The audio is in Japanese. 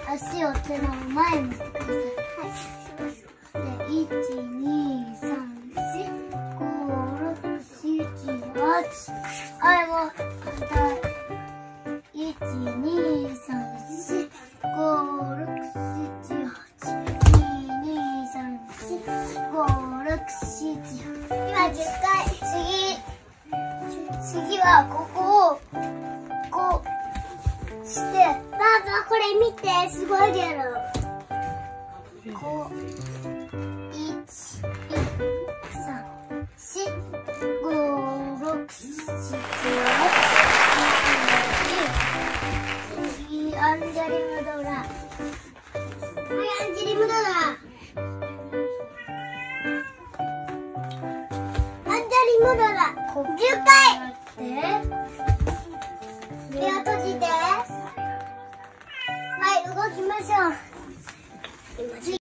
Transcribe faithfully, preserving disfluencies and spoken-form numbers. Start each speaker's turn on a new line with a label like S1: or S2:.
S1: 足を手の前にしてください。はい、します。で、いち、に、さん、し、ご、ろく、しち、はち。はい、もう、反対。いち、に、さん、し、ご、ろく、しち、はち。に、に、さん、し、ご、ろく、しち、今じゅっかい。次。次は、ここを、こう、して、パパ、これ見て、すごいやろ。こう、いち、に、さん、し、ご、ろく、しち、はち。次、アンジェリムドラ。はい、アンジェリムドラ。アンジェリムドラ。じゅっかい。目を閉じて。はい、動きましょう。